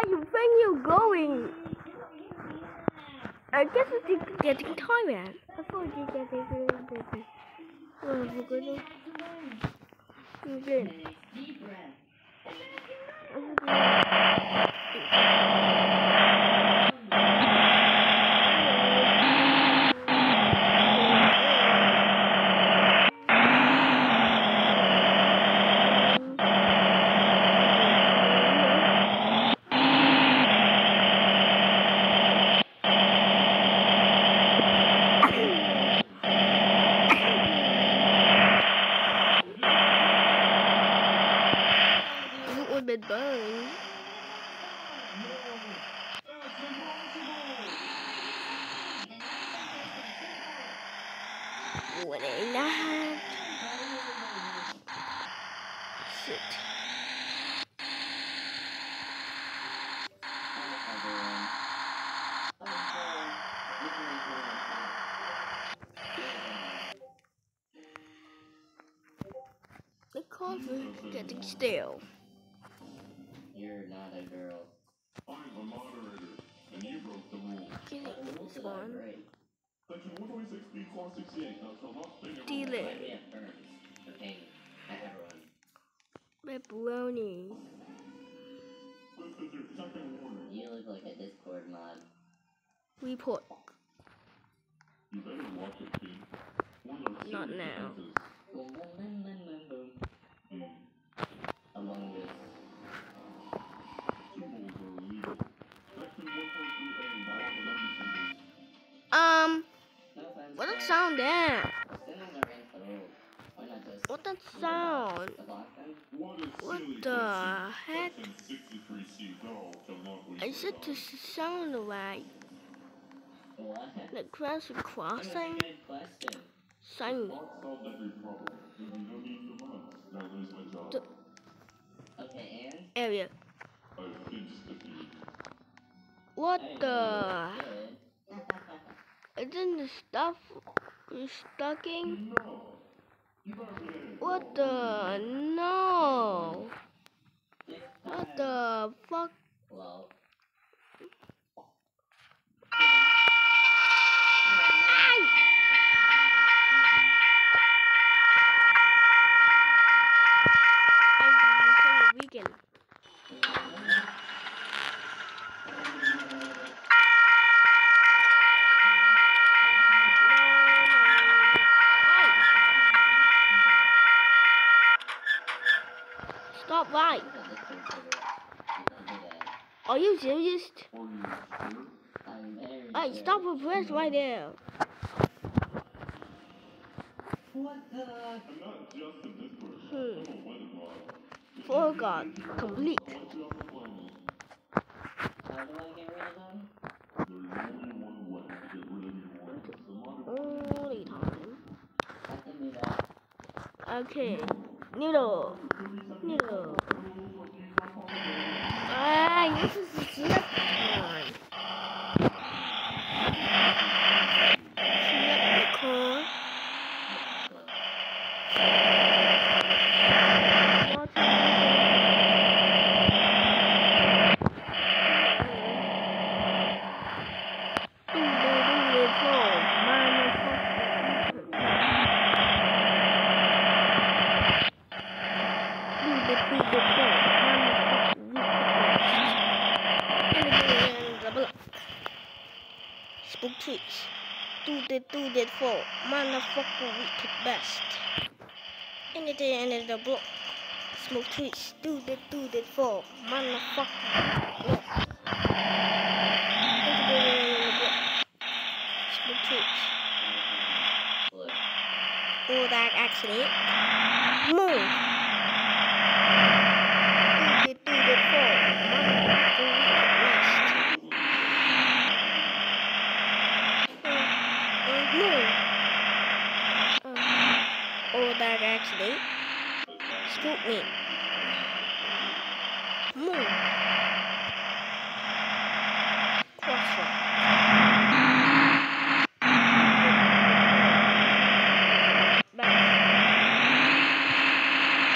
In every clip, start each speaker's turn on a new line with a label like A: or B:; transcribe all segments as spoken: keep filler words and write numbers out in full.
A: you think you're going? I guess it's getting tired. I thought you were getting oh, we're good. Okay. Bit burn. What in the heck? Shit. The cover getting stale.
B: You're not a girl. I'm a moderator, and you broke the rules.
A: Get it, this one.
B: Section one twenty-six B clause sixty-eight. Thou shalt not sing
A: Delay. Pepperoni.
B: This is your second warning. You look like a Discord mod.
A: Report.
B: You better watch it, kid.
A: Not now.
B: Boom, boom, boom, boom, boom, boom. Mm. Among Us.
A: Um, what that sound there? What that sound? What the heck? I said to sound right. The Crash Crossing? Sign. The area. What the? Isn't the stuff stuck in? What the? No. What the fuck? Weekend. Stop right. Are you serious? Hey, stop a press right there. Hmm. Forgot. Complete. Only time. Okay. Noodle. Noodle. Ah, this is the slip time. Slip the car. Spook tweets. Do the do that for motherfucker weak at best. And at the end of the block. Smoke tweets. Do the do that for motherfucker. Block. And at the end of the block. Smoke tweets. Or that actually. Move. Do the do that for motherfucker weak at best. Or that actually scoop me. Move. Crossroad. Back.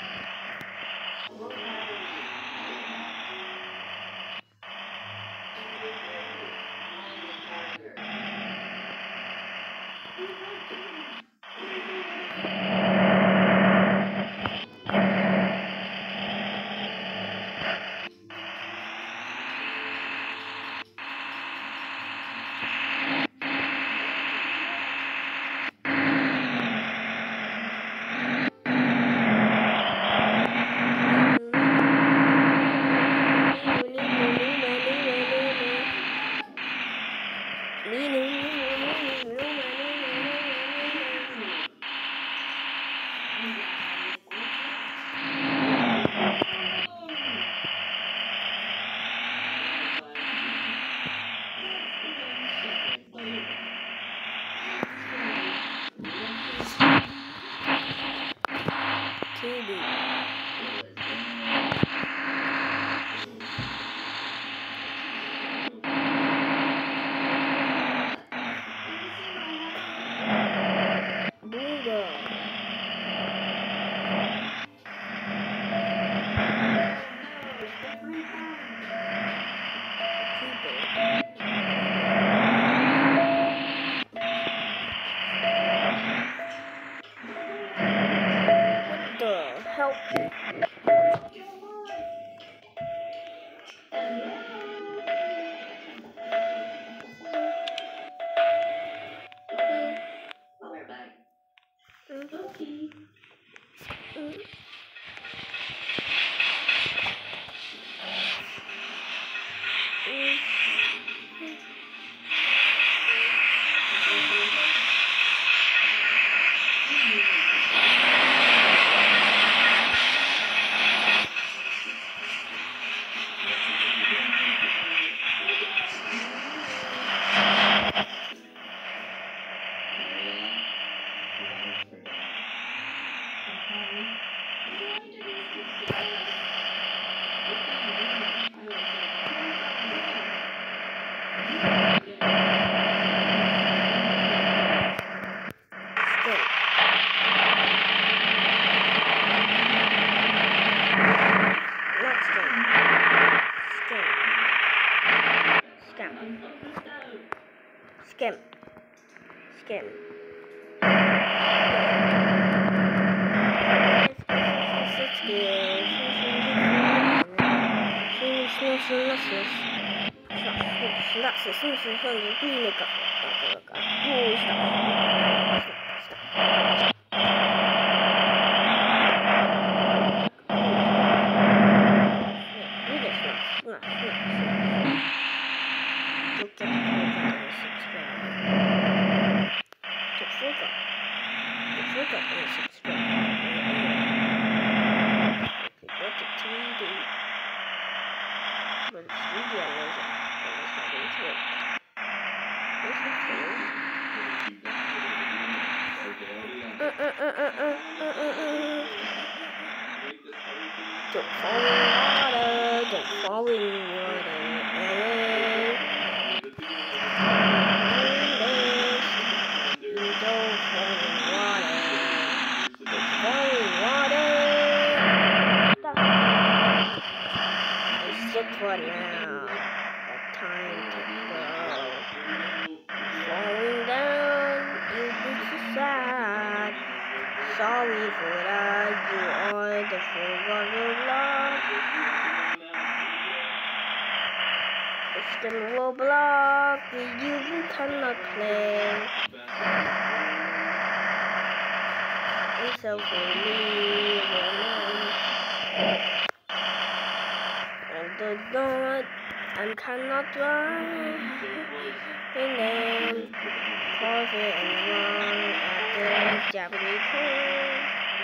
A: Scam. Scam. Don't fall in water, don't fall in water. You don't fall in water. Don't fall in water. Stop. It's sick for now. The time to go. Falling down, you be so sad. Sorry for that, you are the forgotten love. It's the Roblox you cannot play. It's so for me, and the God, and cannot drive. And then perfect and wrong at the Japanese corn.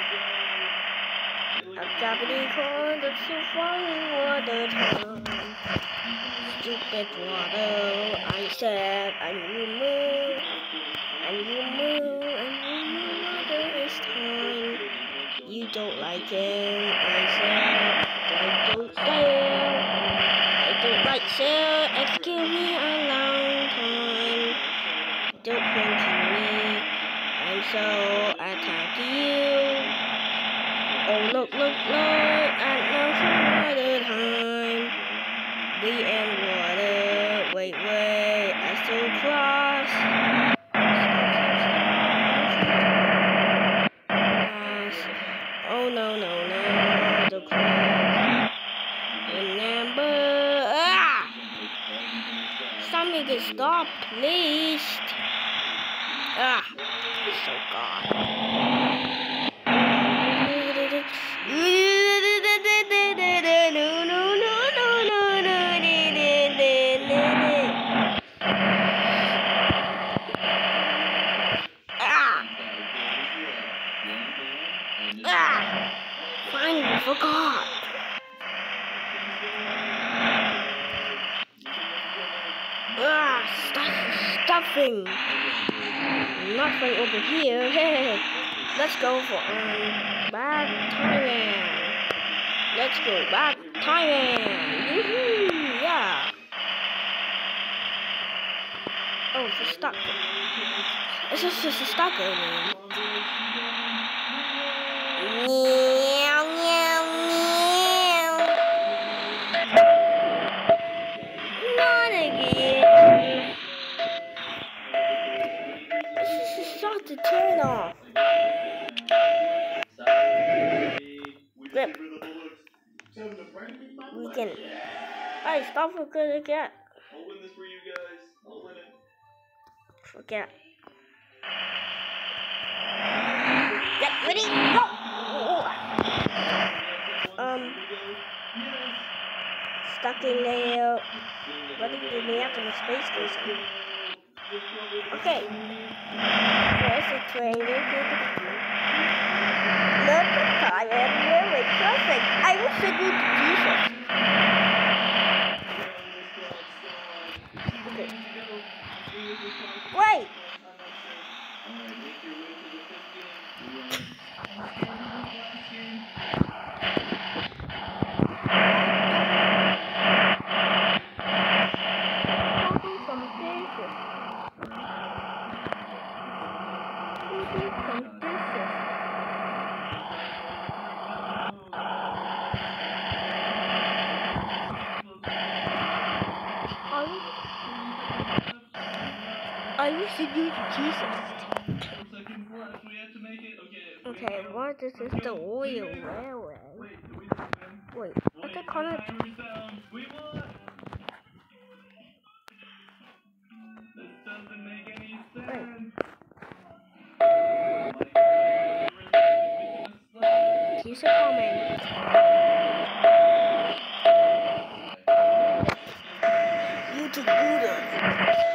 A: A Japanese corn that's so falling water town. Stupid water, I said, and you move, and you move, and you move, water is time. You don't like it, I said, I don't sail, I don't like sail, excuse me a long time. Don't point to me, and so I attack you. Oh look, look, Lord, I know some other time. We and water. Wait, wait. I still cross. Cross. Oh no, no, no. The cross. Remember. Ah! Somebody stop, please. Ah, so God. Ah, ah, finally forgot. Ah, stuff, stuffing. Nothing over here. Hey, let's go for um back Thailand. Let's go back Thailand. Woohoo! Yeah. Oh, it's a stuck. It's just, just a stucker, man. Meow, meow, meow. Not again. This is just start to turn off. Grip. We can. Hey, stop for good again.
B: I'll win this for you guys. I'll win it.
A: Forget. Get ready, go! Um, stuck in there. Ready to me out to the space station. Okay. There's a train. Look at time and really perfect. I wish I could do this. Okay. Wait! I wish to do Jesus. Okay, what this is the oil railway. Wait, what's it called? Wait. Here's a comment. YouTube Buddha.